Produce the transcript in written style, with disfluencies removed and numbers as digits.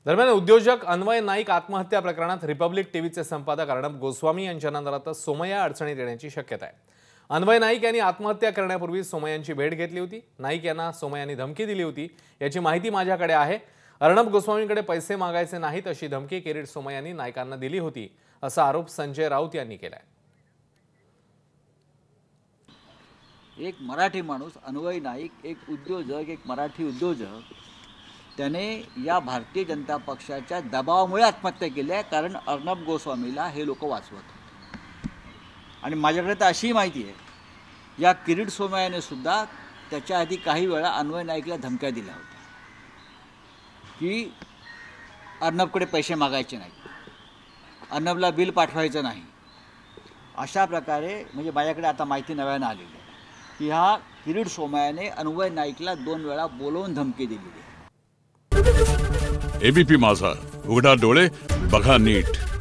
दरम्यान उद्योजक अन्वय नाईक आत्महत्या प्रकरणात रिपब्लिक टीव्हीचे संपादक अर्णब गोस्वामी यांच्या नंतर सोमय्या अडचणीत येण्याची शक्यता आहे। अन्वय नाईक यांनी आत्महत्या करण्यापूर्वी सोमय्यांची भेट घेतली होती। नाईक यांना सोमय्यांनी धमकी दिली होती याची माहिती माझ्याकडे आहे। अर्णब गोस्वामींकडे पैसे मागायचे नाहीत अशी धमकी किरीट सोमय्यांनी नाईकांना दिली होती असा आरोप संजय राऊत यांनी केलाय। एक मराठी माणूस अन्वय नाईक, एक उद्योजक, एक मराठी उद्योजक, त्याने या भारतीय जनता पक्षाच्या दबावामुळे आत्महत्या केली आहे। कारण अर्णब गोस्वामीला हे लोक वाचवत आणि माझ्याकडे तर अशी माहिती आहे या किरीट सोमय्याने सुद्धा त्याच्या आधी काही वेळा अन्वय नाईकला धमक्या दिल्या होत्या की अर्णबकडे पैसे मागायचे नाही, अर्णबला बिल पाठवायचं नाही। अशा प्रकारे म्हणजे माझ्याकडे आता माहिती नव्यानं आलेली आहे की हा किरीट सोमय्याने अन्वय नाईकला 2 वेळा बोलवून धमकी दिली आहे। एबीपी माझा, उघडा डोळे बघा नीट।